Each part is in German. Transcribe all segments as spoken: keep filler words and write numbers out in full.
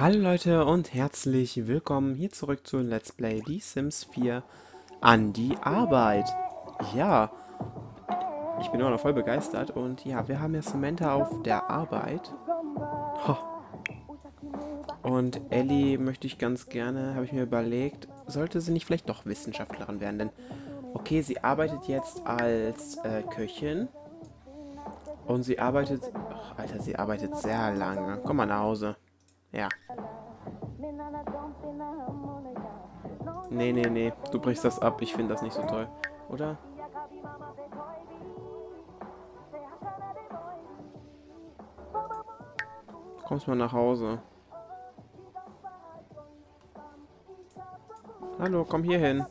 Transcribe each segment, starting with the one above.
Hallo Leute und herzlich willkommen hier zurück zu Let's Play Die Sims vier an die Arbeit. Ja, ich bin immer noch voll begeistert und ja, wir haben ja Samantha auf der Arbeit. Ho. Und Ellie möchte ich ganz gerne, habe ich mir überlegt, sollte sie nicht vielleicht doch Wissenschaftlerin werden, denn okay, sie arbeitet jetzt als äh, Köchin und sie arbeitet, ach, Alter, sie arbeitet sehr lange. Komm mal nach Hause. Ja. Nee, nee, nee. Du brichst das ab. Ich finde das nicht so toll. Oder? Du kommst mal nach Hause. Hallo, komm hier hin.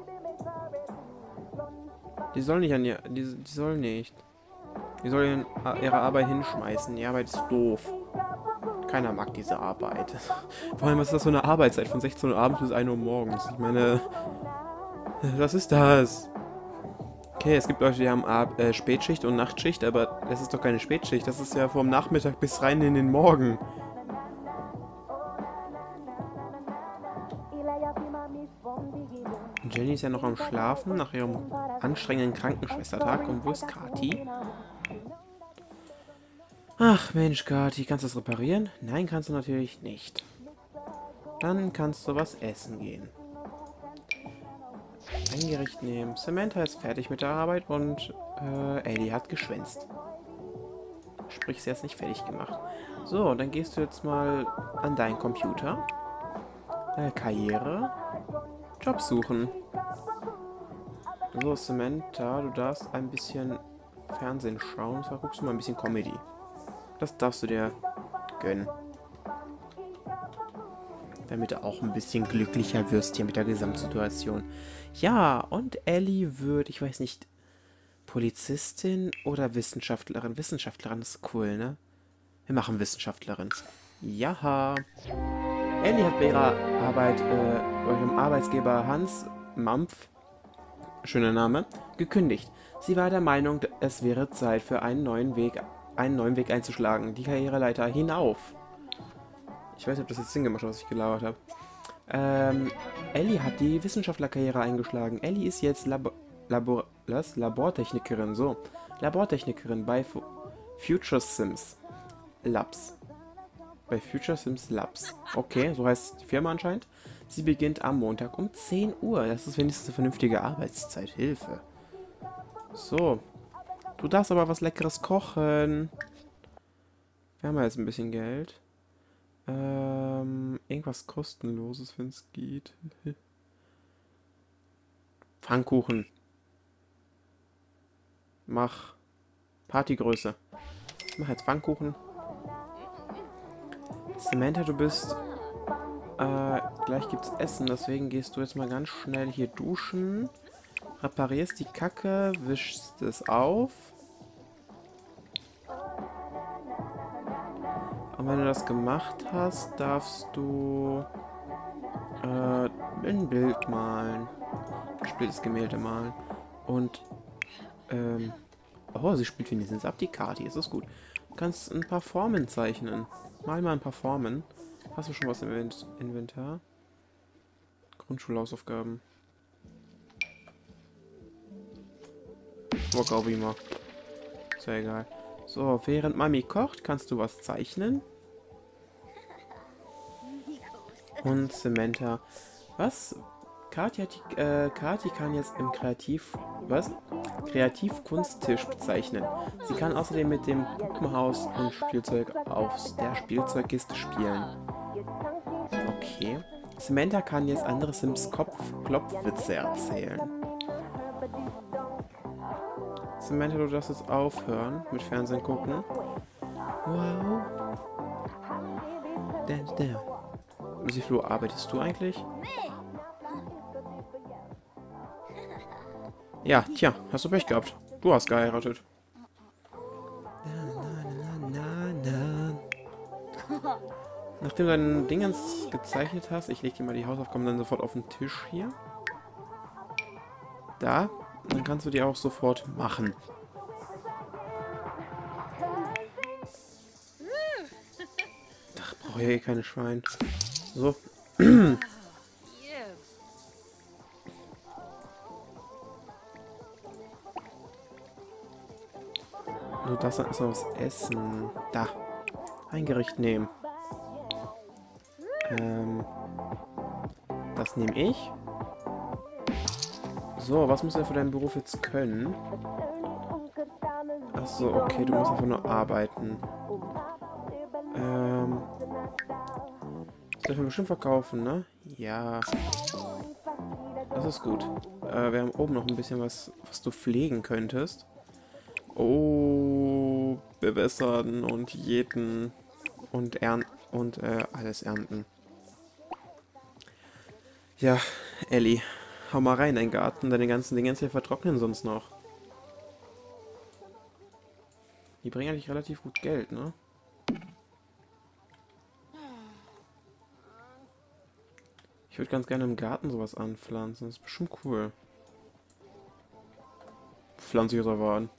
Die soll nicht an ihr... Die, die soll nicht. Die soll ihren, ihre Arbeit hinschmeißen. Die Arbeit ist doof. Keiner mag diese Arbeit. Vor allem, was ist das für eine Arbeitszeit? Von sechzehn Uhr abends bis ein Uhr morgens. Ich meine... Was ist das? Okay, es gibt Leute, die haben Ab äh, Spätschicht und Nachtschicht, aber das ist doch keine Spätschicht. Das ist ja vom Nachmittag bis rein in den Morgen. Jenny ist ja noch am Schlafen nach ihrem anstrengenden Krankenschwestertag. Und wo ist Kathi? Ach Mensch, Kathi, kannst du das reparieren? Nein, kannst du natürlich nicht. Dann kannst du was essen gehen. Ein Gericht nehmen. Samantha ist fertig mit der Arbeit und äh, Ellie hat geschwänzt. Sprich, sie hat es nicht fertig gemacht. So, dann gehst du jetzt mal an deinen Computer. Äh, Karriere. Job suchen. So, Samantha, du darfst ein bisschen Fernsehen schauen. Da guckst du mal ein bisschen Comedy. Das darfst du dir gönnen. Damit du auch ein bisschen glücklicher wirst hier mit der Gesamtsituation. Ja, und Ellie wird, ich weiß nicht, Polizistin oder Wissenschaftlerin? Wissenschaftlerin ist cool, ne? Wir machen Wissenschaftlerin. Ja. Ellie hat bei ihrer Arbeit, äh, bei ihrem Arbeitsgeber Hans Mampf, schöner Name, gekündigt. Sie war der Meinung, es wäre Zeit für einen neuen Weg, einen neuen Weg einzuschlagen, die Karriereleiter hinauf. Ich weiß nicht, ob das jetzt Sinn gemacht hat, was ich gelabert habe. Ähm, Ellie hat die Wissenschaftlerkarriere eingeschlagen. Ellie ist jetzt Labo Labor was? Labortechnikerin, so. Labortechnikerin bei Fu Future Sims Labs. Bei Future Sims Labs. Okay, so heißt die Firma anscheinend. Sie beginnt am Montag um zehn Uhr. Das ist wenigstens eine vernünftige Arbeitszeit. Hilfe. So. Du darfst aber was Leckeres kochen. Wir haben ja jetzt ein bisschen Geld. Ähm, irgendwas kostenloses, wenn es geht. Pfannkuchen. Mach Partygröße. Ich mach jetzt Pfannkuchen. Samantha, du bist... Äh, gleich gibt's Essen, deswegen gehst du jetzt mal ganz schnell hier duschen. Reparierst die Kacke, wischst es auf. Und wenn du das gemacht hast, darfst du äh, ein Bild malen. Ein spätes Gemälde malen. Und, ähm, oh, sie spielt wenigstens ab die Karte. Das ist gut. Du kannst ein paar Formen zeichnen. Mal mal ein paar Formen. Hast du schon was im Inventar? Grundschulhausaufgaben. Bock auf immer. Ist ja egal. So, während Mami kocht, kannst du was zeichnen. Und Samantha. Was? Kathi, hat die, äh, Kathi kann jetzt im Kreativ... Was? Kreativkunsttisch bezeichnen. Sie kann außerdem mit dem Puppenhaus und Spielzeug auf der Spielzeugkiste spielen. Okay. Samantha kann jetzt andere Sims Kopf Klopfwitze erzählen. Samantha, du darfst jetzt aufhören mit Fernsehen gucken. Wow. Dance, dance. Wie viel Uhr arbeitest du eigentlich? Ja, tja, hast du Pech gehabt. Du hast geheiratet. Na, na, na, na. Nachdem du deinen Dingens gezeichnet hast, ich lege dir mal die Hausaufgaben dann sofort auf den Tisch hier. Da. Und dann kannst du die auch sofort machen. brauche ja eh keine Schwein. So. Nur das dann erstmal was essen. Da. Ein Gericht nehmen. Ähm. Das nehme ich. So, was muss er für deinen Beruf jetzt können? Achso, okay, du musst einfach nur arbeiten. Ähm. Das dürfen wir bestimmt verkaufen, ne? Ja. Das ist gut. Äh, wir haben oben noch ein bisschen was, was du pflegen könntest. Oh, bewässern und jäten und ernten und äh, alles ernten. Ja, Ellie, hau mal rein in deinen Garten, deine ganzen Dinge hier vertrocknen sonst noch. Die bringen eigentlich relativ gut Geld, ne? Ich würde ganz gerne im Garten sowas anpflanzen, das ist bestimmt cool. Pflanze ich jetzt aber an.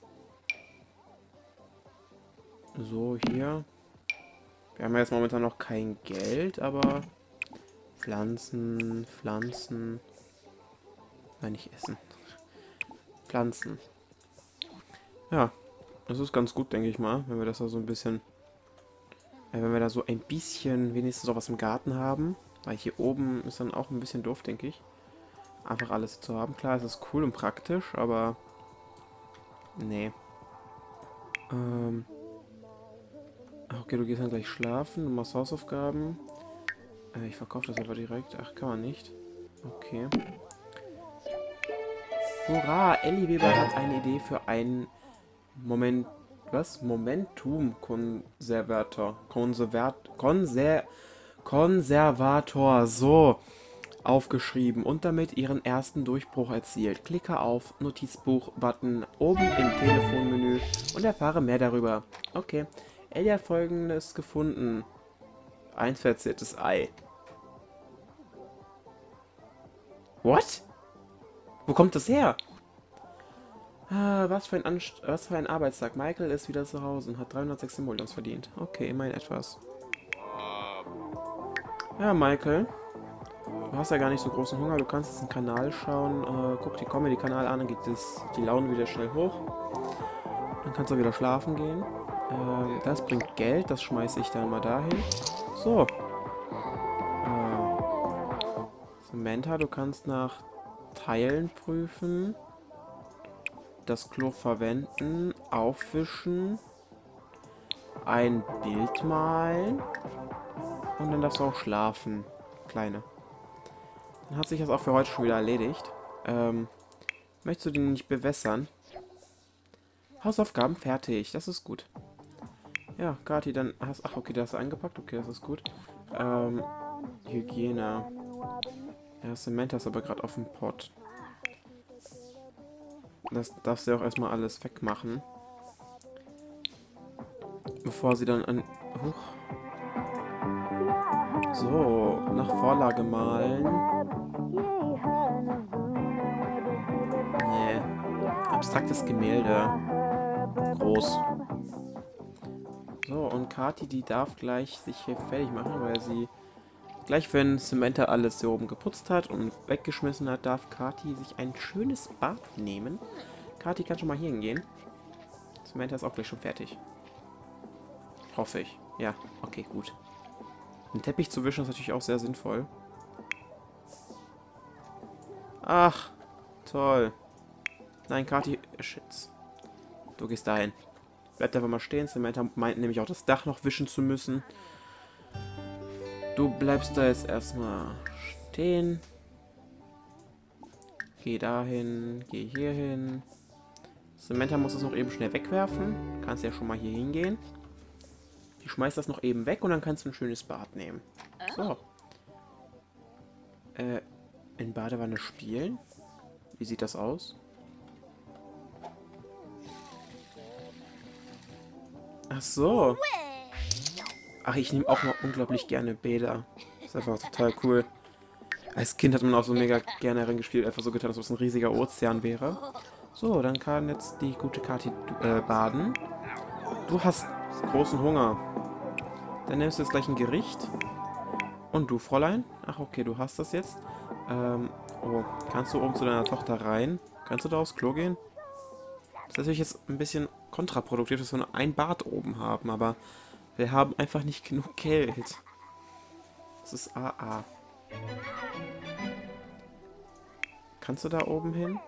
So, hier. Wir haben ja jetzt momentan noch kein Geld, aber Pflanzen, Pflanzen. Nein, nicht essen. Pflanzen. Ja, das ist ganz gut, denke ich mal, wenn wir das da so ein bisschen, äh, wenn wir da so ein bisschen wenigstens auch was im Garten haben. Weil hier oben ist dann auch ein bisschen doof, denke ich. Einfach alles zu haben. Klar, es ist cool und praktisch, aber nee. Ähm. Okay, du gehst dann gleich schlafen, du machst Hausaufgaben. Äh, ich verkaufe das aber direkt. Ach, kann man nicht. Okay. Hurra! Ellie Weber hat eine Idee für einen Moment... Was? Momentum-Konservator. Konservat... Konser... Konservator. So. Aufgeschrieben und damit ihren ersten Durchbruch erzielt. Klicke auf Notizbuch-Button oben im Telefonmenü und erfahre mehr darüber. Okay. Ellie hat Folgendes gefunden. Ein verziertes Ei. What? Wo kommt das her? Ah, was für ein Anst was für ein Arbeitstag. Michael ist wieder zu Hause und hat dreihundertsechs Simoleons verdient. Okay, immerhin etwas. Ja, Michael. Du hast ja gar nicht so großen Hunger. Du kannst jetzt einen Kanal schauen. Äh, guck die Comedy-Kanal an, dann geht das, die Laune wieder schnell hoch. Dann kannst du wieder schlafen gehen. Ähm, das bringt Geld. Das schmeiße ich dann mal dahin. So. Äh, Samantha, du kannst nach Teilen prüfen. Das Klo verwenden. Aufwischen. Ein Bild malen. Und dann darfst du auch schlafen. Kleine. Dann hat sich das auch für heute schon wieder erledigt. Ähm, möchtest du den nicht bewässern? Hausaufgaben fertig. Das ist gut. Ja, Kathi, dann hast... Ach, okay, da hast du eingepackt. Okay, das ist gut. Ähm, Hygiene. Ja, Samantha ist aber gerade auf dem Pott. Das darfst du ja auch erstmal alles wegmachen. Bevor sie dann an... Huch. So, nach Vorlage malen. Nee. Abstraktes Gemälde. Groß. So, und Kathi, die darf gleich sich hier fertig machen, weil sie... Gleich wenn Samantha alles hier oben geputzt hat und weggeschmissen hat, darf Kathi sich ein schönes Bad nehmen. Kathi kann schon mal hier hingehen. Samantha ist auch gleich schon fertig. Hoffe ich. Ja, okay, gut. Den Teppich zu wischen ist natürlich auch sehr sinnvoll. Ach, toll. Nein, Kathi, Shit. Du gehst dahin. Bleibt einfach mal stehen. Samantha meint nämlich auch das Dach noch wischen zu müssen. Du bleibst da jetzt erstmal stehen. Geh dahin, geh hier hin. Samantha muss es noch eben schnell wegwerfen. Kannst ja schon mal hier hingehen. Die schmeißt das noch eben weg und dann kannst du ein schönes Bad nehmen. So. Äh, in Badewanne spielen? Wie sieht das aus? Ach so. Ach, ich nehme auch noch unglaublich gerne Bäder. Das ist einfach total cool. Als Kind hat man auch so mega gerne reingespielt, einfach so getan, als ob es ein riesiger Ozean wäre. So, dann kann jetzt die gute Kathi äh, baden. Du hast großen Hunger. Dann nimmst du jetzt gleich ein Gericht. Und du, Fräulein? Ach, okay, du hast das jetzt. Ähm, oh, kannst du oben zu deiner Tochter rein? Kannst du da aufs Klo gehen? Das ist natürlich jetzt ein bisschen kontraproduktiv, dass wir nur ein Bad oben haben, aber wir haben einfach nicht genug Geld. Das ist A A. Kannst du da oben hin?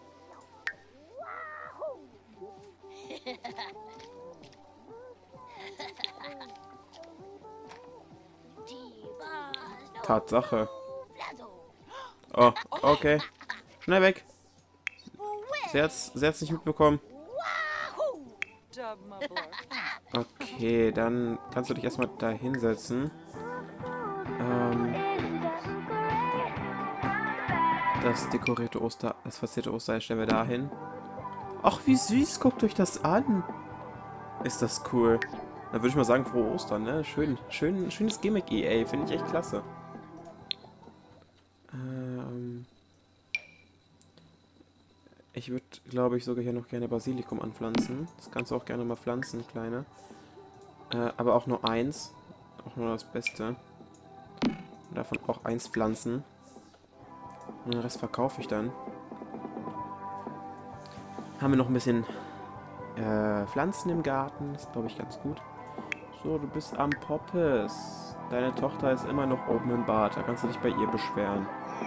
Tatsache. Oh, okay. Schnell weg. Sie hat's, sie hat's nicht mitbekommen. Okay, dann kannst du dich erstmal da hinsetzen. Ähm, das dekorierte Oster, das verzierte Osterei stellen wir da hin. Ach, wie süß, guckt euch das an. Ist das cool. Dann würde ich mal sagen, frohe Ostern, ne? Schön, schön, schönes Gimmick, E A. Finde ich echt klasse. Ähm, ich würde, glaube ich, sogar hier noch gerne Basilikum anpflanzen. Das kannst du auch gerne mal pflanzen, Kleine. Äh, aber auch nur eins. Auch nur das Beste. Und davon auch eins pflanzen. Und den Rest verkaufe ich dann. Haben wir noch ein bisschen äh, Pflanzen im Garten. Das ist, glaube ich, ganz gut. So, du bist am Poppes. Deine Tochter ist immer noch oben im Bad. Da kannst du dich bei ihr beschweren.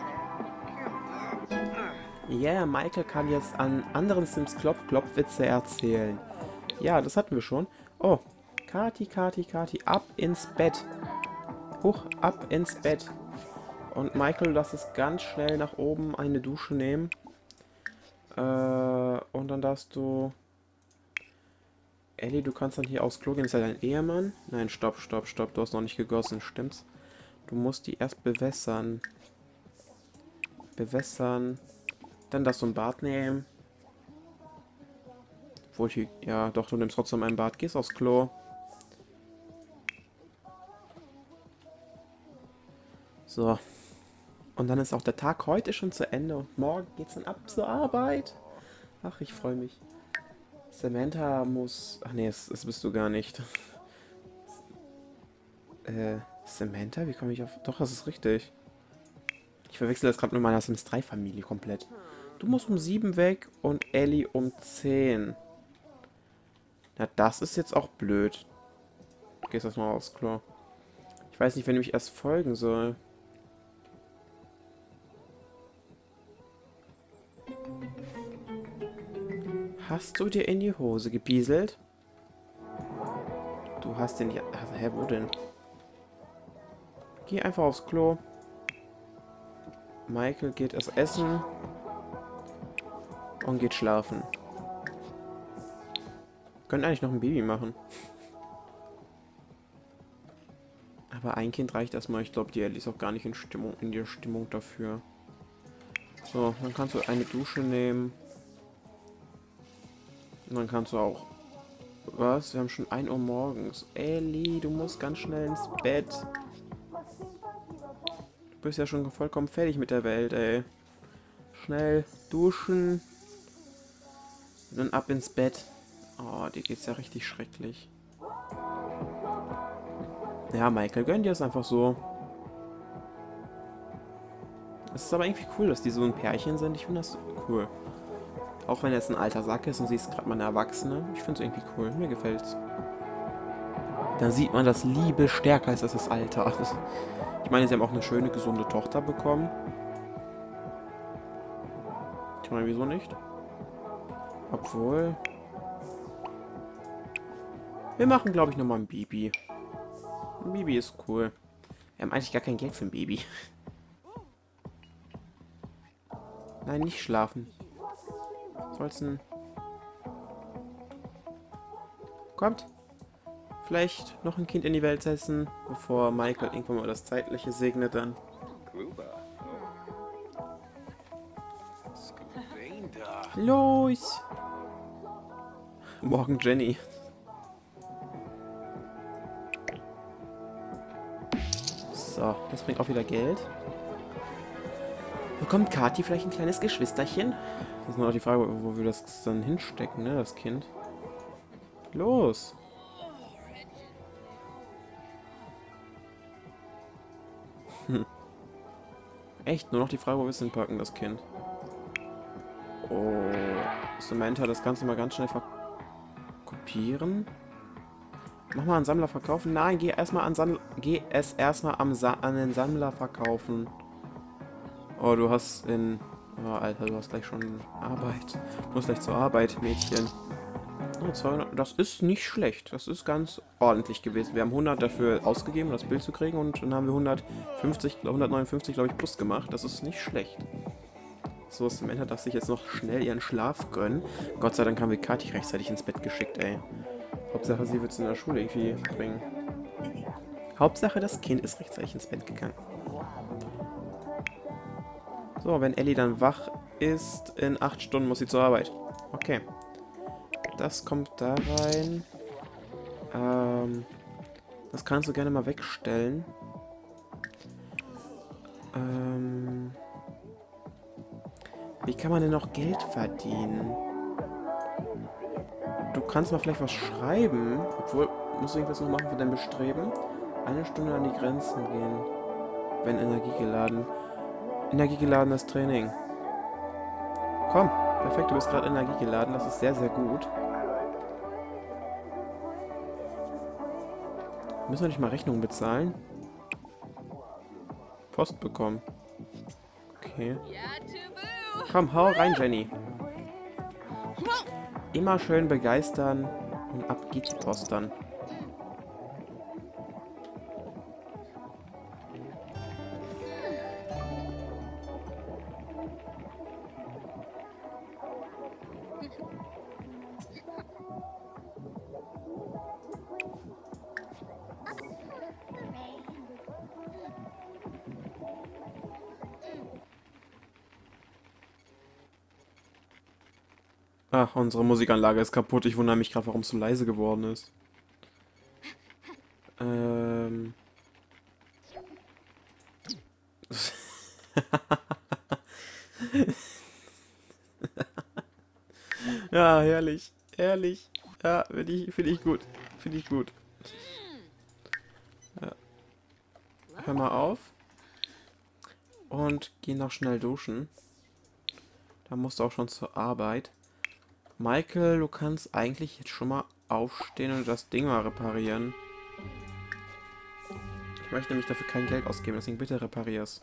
Ja, yeah, Michael kann jetzt an anderen Sims Klopf-Klopf-Witze erzählen. Ja, das hatten wir schon. Oh, Kati, Kati, Kati, ab ins Bett. Hoch, ab ins Bett. Und Michael, lass es ganz schnell nach oben eine Dusche nehmen. Äh, und dann darfst du... Ellie, du kannst dann hier aufs Klo gehen. Ist ja dein Ehemann? Nein, stopp, stopp, stopp. Du hast noch nicht gegossen, stimmt's? Du musst die erst bewässern. Bewässern. Dann darfst du ein Bad nehmen. Obwohl ich... Ja, doch, du nimmst trotzdem ein Bad. Gehst aufs Klo. So. Und dann ist auch der Tag heute schon zu Ende. Und morgen geht's dann ab zur Arbeit. Ach, ich freue mich. Samantha muss... Ach nee, das, das bist du gar nicht. äh, Samantha? Wie komme ich auf... Doch, das ist richtig. Ich verwechsel das gerade mit meiner Sims drei Familie komplett. Du musst um sieben weg und Ellie um zehn. Na, das ist jetzt auch blöd. Gehst erstmal aufs Klo. Ich weiß nicht, wenn ich erst folgen soll. Hast du dir in die Hose gebieselt? Du hast den ja... Also, hä, wo denn? Geh einfach aufs Klo. Michael geht erst essen. Und geht schlafen. Können eigentlich noch ein Baby machen. Aber ein Kind reicht erstmal. Ich glaube, die Ellie ist auch gar nicht in Stimmung, in der Stimmung dafür. So, dann kannst du eine Dusche nehmen. Und dann kannst du auch... Was? Wir haben schon ein Uhr morgens. Ellie, du musst ganz schnell ins Bett. Du bist ja schon vollkommen fertig mit der Welt, ey. Schnell duschen. Und dann ab ins Bett. Oh, dir geht's ja richtig schrecklich. Ja, Michael, gönn dir es einfach so. Es ist aber irgendwie cool, dass die so ein Pärchen sind. Ich finde das cool. Auch wenn er jetzt ein alter Sack ist und sie ist gerade mal eine Erwachsene. Ich finde es irgendwie cool. Mir gefällt's. Da sieht man, dass Liebe stärker ist als das Alter. Ich meine, sie haben auch eine schöne, gesunde Tochter bekommen. Ich meine, wieso nicht? Obwohl... Wir machen, glaube ich, nochmal ein Baby. Ein Baby ist cool. Wir haben eigentlich gar kein Geld für ein Baby. Nein, nicht schlafen. Soll's ein... Kommt. Vielleicht noch ein Kind in die Welt setzen, bevor Michael irgendwann mal das Zeitliche segnet dann. Los! Morgen Jenny. So, das bringt auch wieder Geld. Bekommt Kathi vielleicht ein kleines Geschwisterchen? Das ist nur noch die Frage, wo wir das dann hinstecken, ne, das Kind. Los! Hm. Echt, nur noch die Frage, wo wir es hinpacken, das Kind. Oh, Samantha, das Ganze mal ganz schnell kopieren. Mach mal an Sammler verkaufen. Nein, geh erstmal an Sammler. Geh es erstmal am Sa an den Sammler verkaufen. Oh, du hast in. Oh, Alter, du hast gleich schon Arbeit. Du musst gleich zur Arbeit, Mädchen. Oh, zweihundert, das ist nicht schlecht. Das ist ganz ordentlich gewesen. Wir haben hundert dafür ausgegeben, um das Bild zu kriegen. Und dann haben wir hundertfünfzig, hundertneunundfünfzig, glaube ich, plus gemacht. Das ist nicht schlecht. So, Samantha darf sich jetzt noch schnell ihren Schlaf gönnen. Gott sei Dank haben wir Kathi rechtzeitig ins Bett geschickt, ey. Hauptsache, sie wird es in der Schule irgendwie bringen. Hauptsache, das Kind ist rechtzeitig ins Bett gegangen. So, wenn Ellie dann wach ist, in acht Stunden muss sie zur Arbeit. Okay. Das kommt da rein. Ähm, das kannst du gerne mal wegstellen. Ähm, wie kann man denn noch Geld verdienen? Du kannst mal vielleicht was schreiben. Obwohl, musst du irgendwas noch machen für dein Bestreben? Eine Stunde an die Grenzen gehen. Wenn energiegeladen. Energiegeladenes Training. Komm, perfekt, du bist gerade energiegeladen. Das ist sehr, sehr gut. Müssen wir nicht mal Rechnungen bezahlen? Post bekommen. Okay. Komm, hau rein, Jenny. Immer schön begeistern und ab geht die Post dann. Ach, unsere Musikanlage ist kaputt. Ich wundere mich gerade, warum es so leise geworden ist. Ähm. Ja, herrlich. Herrlich. Ja, finde ich, find ich gut. Finde ich gut. Ja. Hör mal auf. Und geh noch schnell duschen. Da musst du auch schon zur Arbeit. Michael, du kannst eigentlich jetzt schon mal aufstehen und das Ding mal reparieren. Ich möchte nämlich dafür kein Geld ausgeben, deswegen bitte reparier's.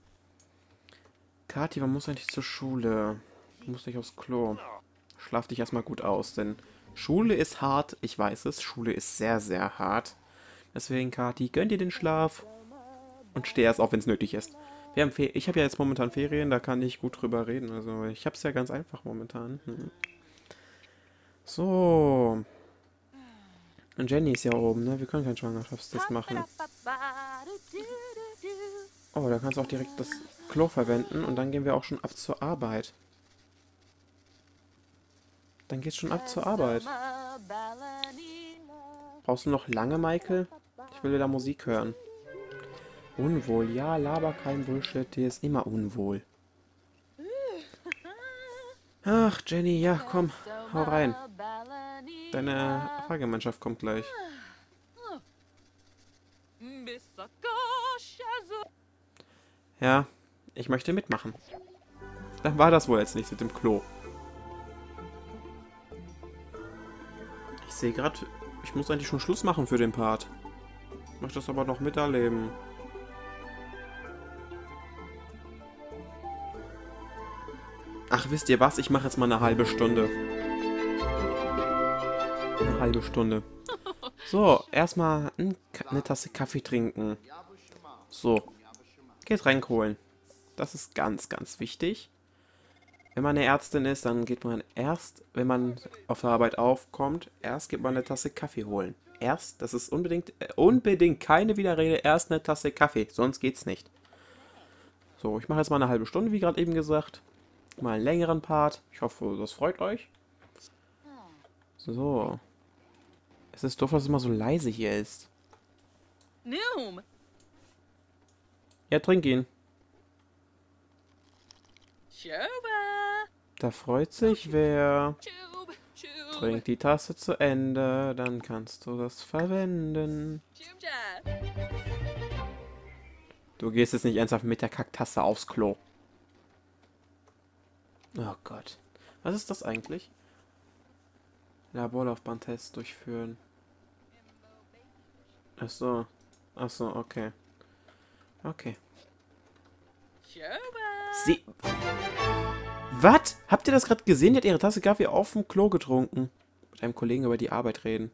Kathi, man muss eigentlich zur Schule. Du musst nicht aufs Klo. Schlaf dich erstmal gut aus, denn Schule ist hart. Ich weiß es, Schule ist sehr, sehr hart. Deswegen, Kathi, gönn dir den Schlaf und steh erst auf, wenn es nötig ist. Wir haben Fe ich habe ja jetzt momentan Ferien, da kann ich gut drüber reden. Also, ich habe es ja ganz einfach momentan. Hm. So. Und Jenny ist ja oben, ne? Wir können keinen Schwangerschaftstest machen. Oh, da kannst du auch direkt das Klo verwenden und dann gehen wir auch schon ab zur Arbeit. Dann geht's schon ab zur Arbeit. Brauchst du noch lange, Michael? Ich will wieder Musik hören. Unwohl. Ja, laber kein Bullshit. Dir ist immer unwohl. Ach, Jenny, ja, komm. Hau rein. Deine Fahrgemeinschaft kommt gleich. Ja, ich möchte mitmachen. Dann war das wohl jetzt nichts mit dem Klo. Ich sehe gerade, ich muss eigentlich schon Schluss machen für den Part. Ich möchte das aber noch miterleben. Ach, wisst ihr was? Ich mache jetzt mal eine halbe Stunde. Eine halbe Stunde. So, erstmal ein, eine Tasse Kaffee trinken. So. Getränk holen. Das ist ganz, ganz wichtig. Wenn man eine Ärztin ist, dann geht man erst, wenn man auf der Arbeit aufkommt, erst geht man eine Tasse Kaffee holen. Erst, das ist unbedingt, äh, unbedingt keine Widerrede, erst eine Tasse Kaffee, sonst geht's nicht. So, ich mache jetzt mal eine halbe Stunde, wie gerade eben gesagt. Mal einen längeren Part. Ich hoffe, das freut euch. So. Es ist doof, dass es immer so leise hier ist. Ja, trink ihn. Da freut sich wer. Trink die Tasse zu Ende, dann kannst du das verwenden. Du gehst jetzt nicht ernsthaft mit der Kacktasse aufs Klo. Oh Gott. Was ist das eigentlich? Laborlaufbahntest durchführen. Ach so. Ach so, okay. Okay. Sie... Was? Habt ihr das gerade gesehen? Die hat ihre Tasse Kaffee auf dem Klo getrunken. Mit einem Kollegen über die Arbeit reden.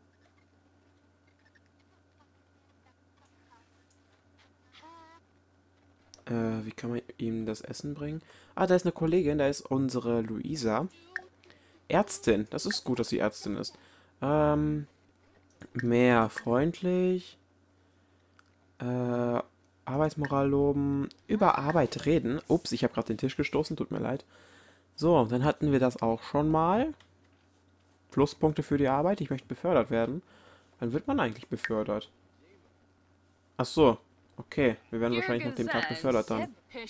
Äh, wie kann man ihm das Essen bringen? Ah, da ist eine Kollegin, da ist unsere Luisa. Ärztin. Das ist gut, dass sie Ärztin ist. Ähm, mehr freundlich. Äh, Arbeitsmoral loben. Über Arbeit reden. Ups, ich habe gerade den Tisch gestoßen, tut mir leid. So, dann hatten wir das auch schon mal. Pluspunkte für die Arbeit. Ich möchte befördert werden. Wann wird man eigentlich befördert? Ach so. Okay, wir werden wahrscheinlich nach dem Tag befördert dann.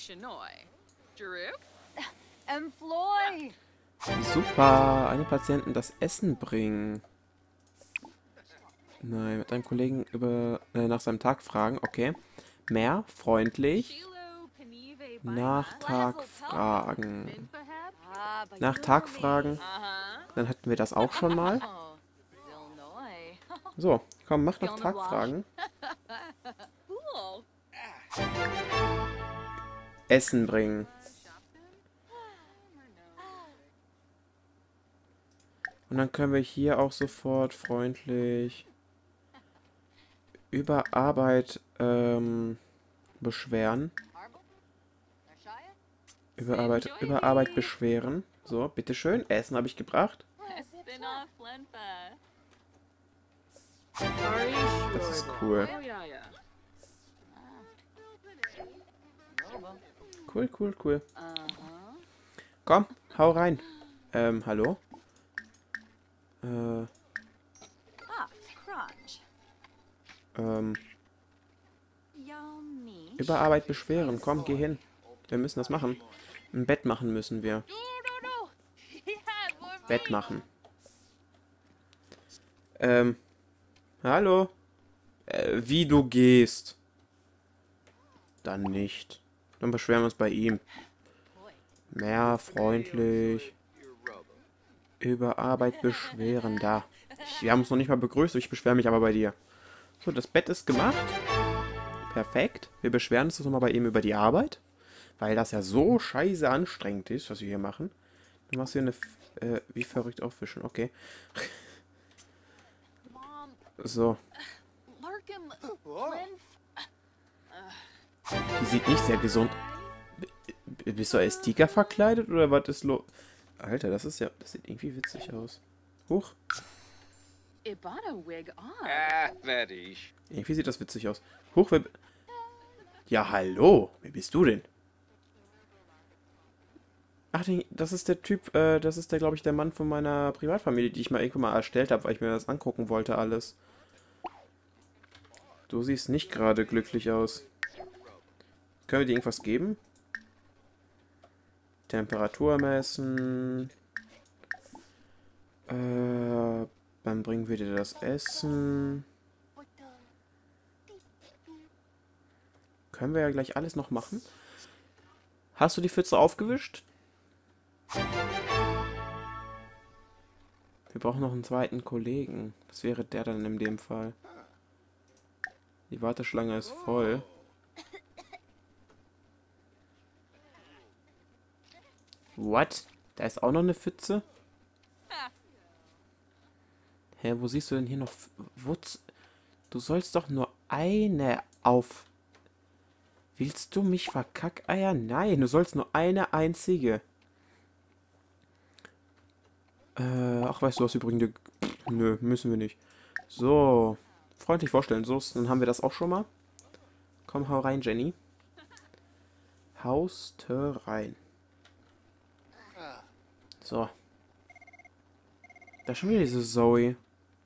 Super, einem Patienten das Essen bringen. Nein, mit einem Kollegen über äh, nach seinem Tag fragen. Okay. Mehr freundlich. Nach Tag fragen. Nach Tag fragen. Dann hatten wir das auch schon mal. So, komm, mach nach Tag fragen. Essen bringen. Und dann können wir hier auch sofort freundlich über Arbeit ähm, beschweren. Über Arbeit, über Arbeit beschweren. So, bitteschön. Essen habe ich gebracht. Das ist cool. Cool, cool, cool. Komm, hau rein. Ähm, hallo? Äh. Ähm. Über Arbeit beschweren. Komm, geh hin. Wir müssen das machen. Ein Bett machen müssen wir. Bett machen. Ähm. Hallo? Äh, wie du gehst. Dann nicht. Dann beschweren wir uns bei ihm. Mehr freundlich. Über Arbeit beschweren. Da. Ich, wir haben uns noch nicht mal begrüßt. Ich beschwere mich aber bei dir. So, das Bett ist gemacht. Perfekt. Wir beschweren uns nochmal bei ihm über die Arbeit. Weil das ja so scheiße anstrengend ist, was wir hier machen. Du machst hier eine... Äh, wie verrückt auffischen. Okay. So. Die sieht nicht sehr gesund. B bist du als Tiger verkleidet oder was ist los? Alter, das ist ja... Das sieht irgendwie witzig aus. Huch. Irgendwie sieht das witzig aus. Huch, wer... Ja, hallo. Wer bist du denn? Ach, das ist der Typ, äh, das ist der, glaube ich, der Mann von meiner Privatfamilie, die ich mal irgendwann mal erstellt habe, weil ich mir das angucken wollte, alles. Du siehst nicht gerade glücklich aus. Können wir dir irgendwas geben? Temperatur messen. Äh, dann bringen wir dir das Essen. Können wir ja gleich alles noch machen. Hast du die Pfütze aufgewischt? Wir brauchen noch einen zweiten Kollegen. Was wäre der dann in dem Fall? Die Warteschlange ist voll. What? Da ist auch noch eine Pfütze? Hä, wo siehst du denn hier noch... Wutz? Du sollst doch nur eine auf... Willst du mich verkackeiern? Nein, du sollst nur eine einzige. Äh, ach, weißt du was, übrigens... Nö, müssen wir nicht. So, freundlich vorstellen. So, dann haben wir das auch schon mal. Komm, hau rein, Jenny. Hauste rein. So. Da ist schon wieder diese Zoe.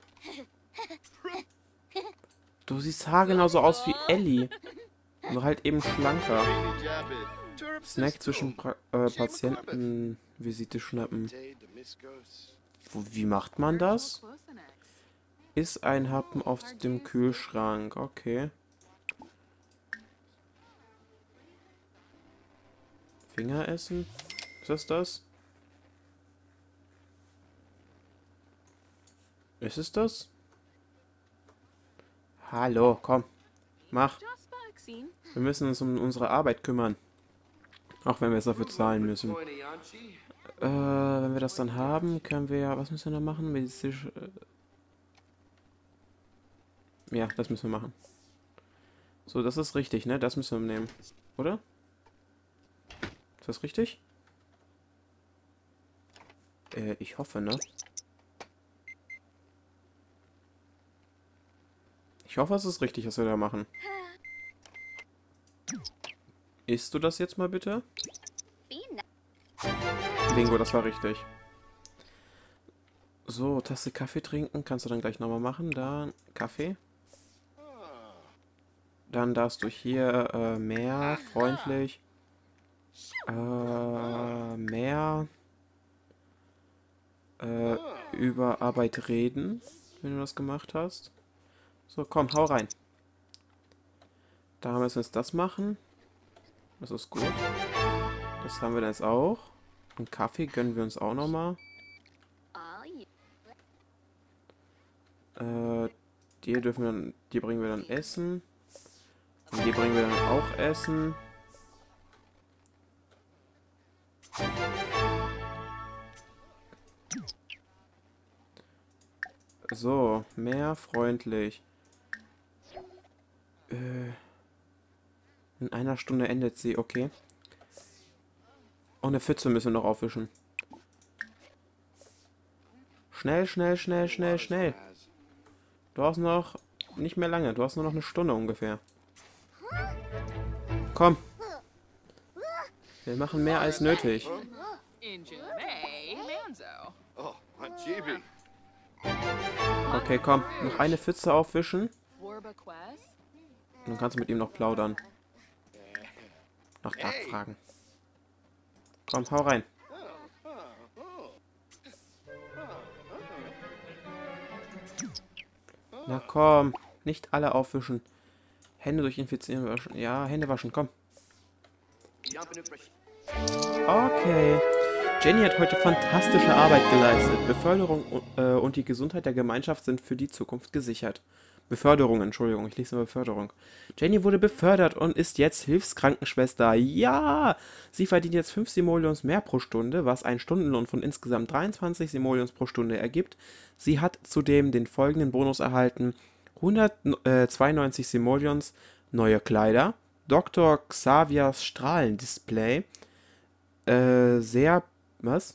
Du siehst haargenau so aus wie Ellie. Nur halt eben schlanker. Snack zwischen pra äh, Patientenvisite schnappen. Wo, wie macht man das? Ist ein Happen auf dem Kühlschrank. Okay. Finger essen? Ist das das? Ist es das? Hallo, komm. Mach. Wir müssen uns um unsere Arbeit kümmern. Auch wenn wir es dafür zahlen müssen. Äh, wenn wir das dann haben, können wir ja... Was müssen wir noch machen? Medizinisch... Äh, ja, das müssen wir machen. So, das ist richtig, ne? Das müssen wir nehmen. Oder? Ist das richtig? Äh, ich hoffe, ne? Ich hoffe, es ist richtig, was wir da machen. Isst du das jetzt mal bitte? Bingo, das war richtig. So, Tasse Kaffee trinken. Kannst du dann gleich nochmal machen. Da, Kaffee. Dann darfst du hier äh, mehr, freundlich. Äh, mehr. Äh, über Arbeit reden, wenn du das gemacht hast. So, komm, hau rein. Da müssen wir jetzt das machen. Das ist gut. Das haben wir dann jetzt auch. Und Kaffee gönnen wir uns auch nochmal. Äh, die dürfen wir dann, die bringen wir dann Essen. Und die bringen wir dann auch Essen. So, mehr freundlich. Äh, in einer Stunde endet sie, okay. Und eine Pfütze müssen wir noch aufwischen. Schnell, schnell, schnell, schnell, schnell. Du hast noch nicht mehr lange. Du hast nur noch eine Stunde ungefähr. Komm. Wir machen mehr als nötig. Okay, komm. Noch eine Pfütze aufwischen. Dann kannst du mit ihm noch plaudern. Nach Tag fragen. Komm, hau rein. Na komm. Nicht alle aufwischen. Hände durch Infizieren waschen. Ja, Hände waschen, komm. Okay. Jenny hat heute fantastische Arbeit geleistet. Beförderung äh, und die Gesundheit der Gemeinschaft sind für die Zukunft gesichert. Beförderung, Entschuldigung, ich lese mal Beförderung. Jenny wurde befördert und ist jetzt Hilfskrankenschwester. Ja! Sie verdient jetzt fünf Simoleons mehr pro Stunde, was einen Stundenlohn von insgesamt dreiundzwanzig Simoleons pro Stunde ergibt. Sie hat zudem den folgenden Bonus erhalten. hundertzweiundneunzig Simoleons, neue Kleider, Doktor Xaviers Strahlendisplay, äh, sehr, was?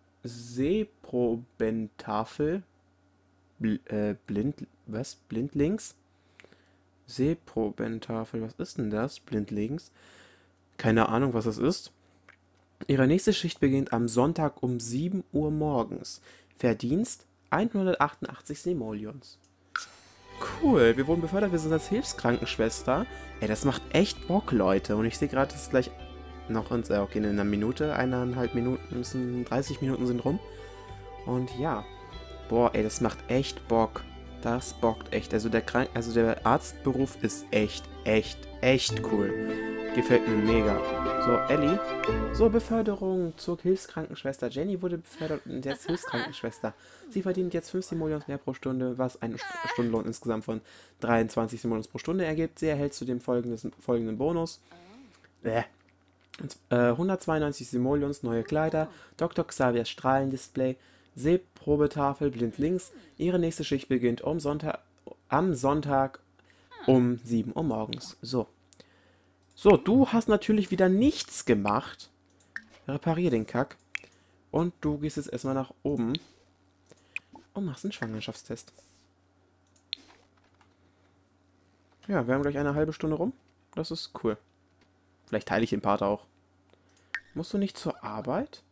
Seeprobentafel, Bl äh, blind, was? Blindlings? Seeprobentafel, was ist denn das? Blindlings? Keine Ahnung, was das ist. Ihre nächste Schicht beginnt am Sonntag um sieben Uhr morgens. Verdienst hundertachtundachtzig Simoleons. Cool, wir wurden befördert, wir sind als Hilfskrankenschwester. Ey, das macht echt Bock, Leute. Und ich sehe gerade, dass es gleich noch ins, äh, okay, in einer Minute, eineinhalb Minuten, müssen dreißig Minuten sind rum. Und ja, boah, ey, das macht echt Bock. Das bockt echt. Also der Krank also der Arztberuf ist echt, echt, echt cool. Gefällt mir mega. So, Ellie. So, Beförderung zur Hilfskrankenschwester. Jenny wurde befördert und jetzt Hilfskrankenschwester. Sie verdient jetzt fünf Simoleons mehr pro Stunde, was einen Stundenlohn insgesamt von dreiundzwanzig Simoleons pro Stunde ergibt. Sie erhält zudem folgendes, folgenden Bonus. Äh. Äh, hundertzweiundneunzig Simoleons, neue Kleider, Doktor Xaviers Strahlendisplay, Sehprobetafel, blindlings. Ihre nächste Schicht beginnt um Sonntag, am Sonntag um sieben Uhr morgens. So. So, du hast natürlich wieder nichts gemacht. Reparier den Kack. Und du gehst jetzt erstmal nach oben und machst einen Schwangerschaftstest. Ja, wir haben gleich eine halbe Stunde rum. Das ist cool. Vielleicht teile ich den Part auch. Musst du nicht zur Arbeit?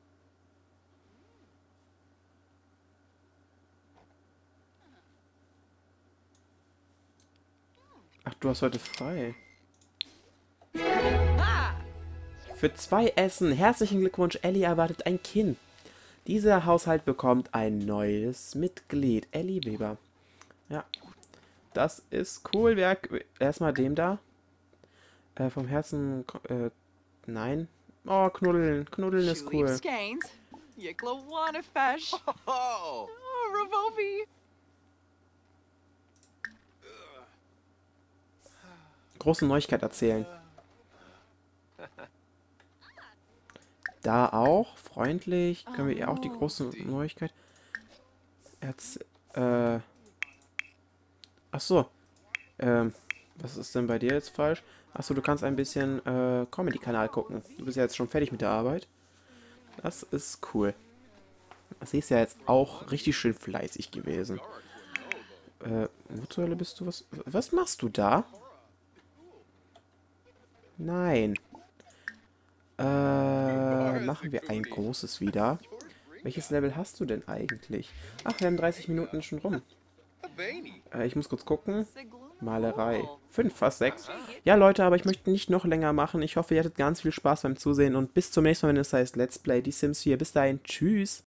Ach, du hast heute frei. Für zwei Essen. Herzlichen Glückwunsch, Ellie erwartet ein Kind. Dieser Haushalt bekommt ein neues Mitglied. Ellie Weber. Ja. Das ist cool. Wer, erstmal dem da. Äh, vom Herzen. Äh, nein. Oh, knuddeln. Knuddeln ist cool. Skeins. Yiglawana fesh. Oh, Oh, Ravovi. Große Neuigkeit erzählen. Da auch. Freundlich. Können wir ihr auch die große Neuigkeit... Erz... Äh... Ach so. Ähm... Was ist denn bei dir jetzt falsch? Achso, du kannst ein bisschen äh, Comedy-Kanal gucken. Du bist ja jetzt schon fertig mit der Arbeit. Das ist cool. Sie ist ja jetzt auch richtig schön fleißig gewesen. Äh, wo zur Hölle bist du? Was, was machst du da? Nein. Äh, machen wir ein großes wieder. Welches Level hast du denn eigentlich? Ach, wir haben dreißig Minuten schon rum. Äh, ich muss kurz gucken. Malerei. Fünf, fast sechs. Ja, Leute, aber ich möchte nicht noch länger machen. Ich hoffe, ihr hattet ganz viel Spaß beim Zusehen und bis zum nächsten Mal, wenn es heißt Let's Play Die Sims vier. Bis dahin, tschüss.